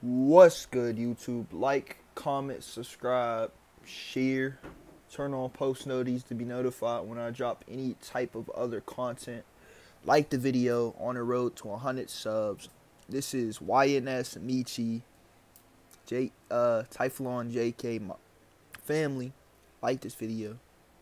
What's good, YouTube? Like, comment, subscribe, share, turn on post notifications to be notified when I drop any type of other content. Like the video on the road to 100 subs. This is YNS Michi, Typhalon JK, my family. Like this video.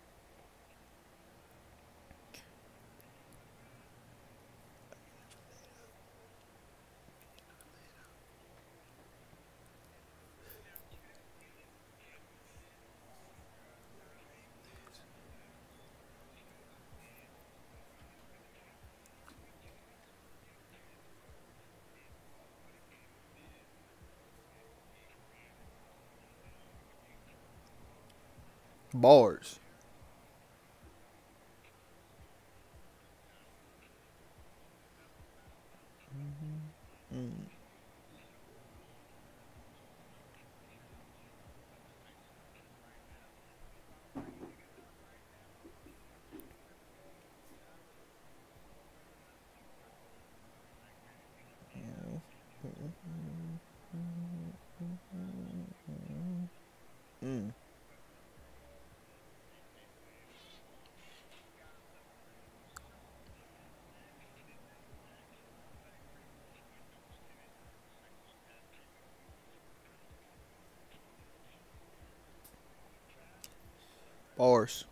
Bars. Mm. Mm. Bars.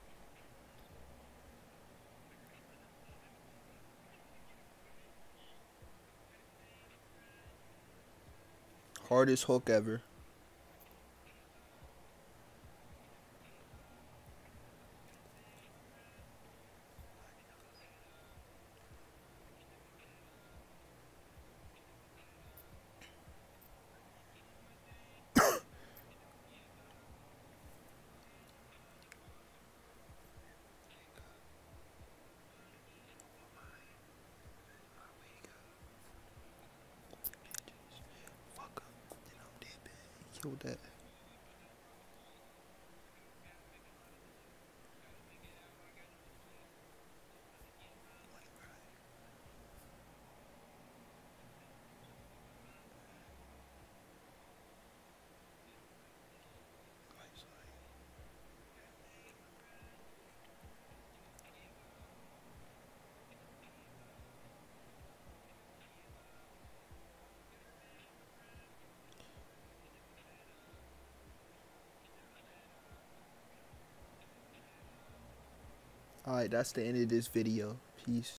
Hardest hook ever. Killed that. Alright, that's the end of this video. Peace.